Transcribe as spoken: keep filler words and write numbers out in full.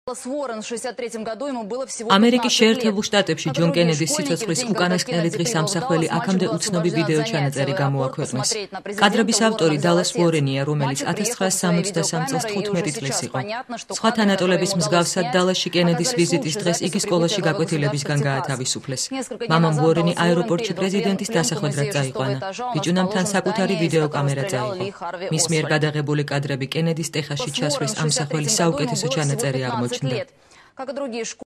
ამერიკის შეერთებულ შტატებში ჯონ კენედის სიცოცხლის უკანასკნელი დღის ამსახველი აქამდე უცნობი ვიდეო ჩანაწერი გამოაქვეყნეს. კადრების ავტორი დალას უორენია, რომელიც ათას ცხრაასა სამოცდასამ წელს თხუთმეტი წლის იყო. სხვა თანატოლების მსგავსად დალასში კენედის ვიზიტის დღეს იგი სკოლაში გაკვეთილებისგან გაათავისუფლეს. მამამ უორენი აეროპორტში პრეზიდენტის დასახვედრად წაიყვანა. ბიჭუნამ თან საკუთარი ვიდეო კამერა წაიღო. მის მიერ გადაღებული კადრები კენედის ტეხასში ჩასვლის ამსახველის საუკეთესო ჩანაწერი აღმოჩნდა.